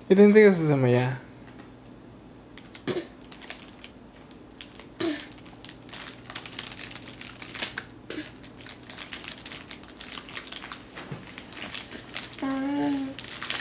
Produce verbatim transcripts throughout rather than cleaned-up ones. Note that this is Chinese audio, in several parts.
伊登，这个是什么呀？ 嗯。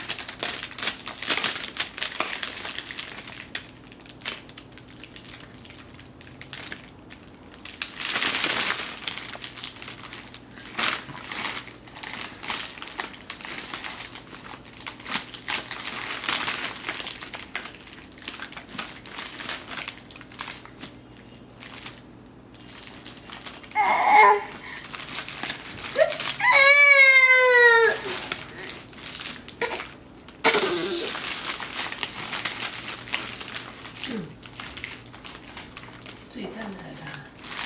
自己站起来的。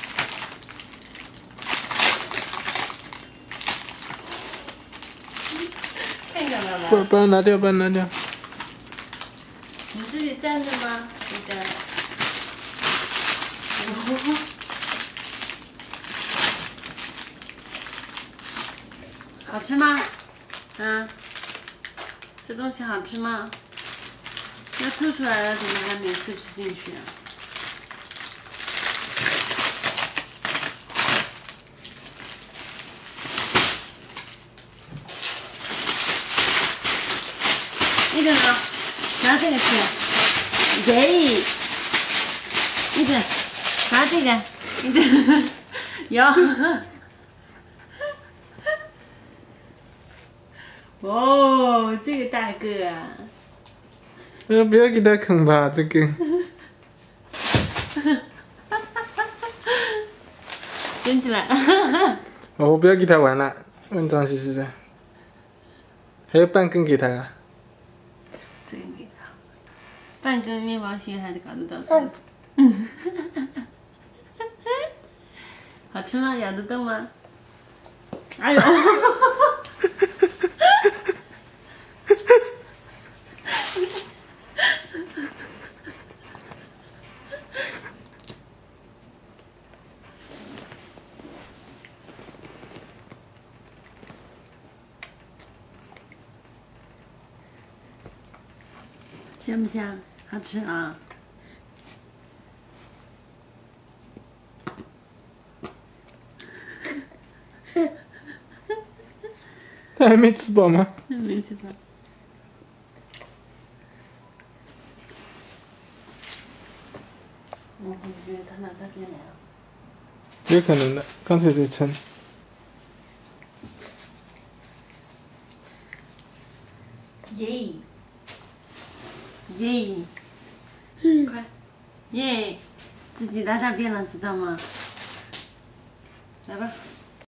看见了吗？ 把把它拿掉，把它拿掉。 你自己站着吗？那个。好吃吗？啊？这东西好吃吗？要吐出来了，怎么还没吃吃进去啊？一等啊，拿这个吃，耶！一等，拿这个，一等，有。哦，这个大个啊！ 呃，不要给它啃吧，这个。 捡起来。 哦，我不要给它玩了，脏脏兮兮的。还有半根给它啊。 这个给它，半根面包屑还得搞得到手。嗯。好吃吗？咬得动吗？哎呦！香不香？好吃啊！ 他还没吃饱吗？ 没吃饱。我觉得他拿大便来了。 有可能的，刚才在称。 耶！耶！快！耶！自己拉大便了，知道吗？来吧。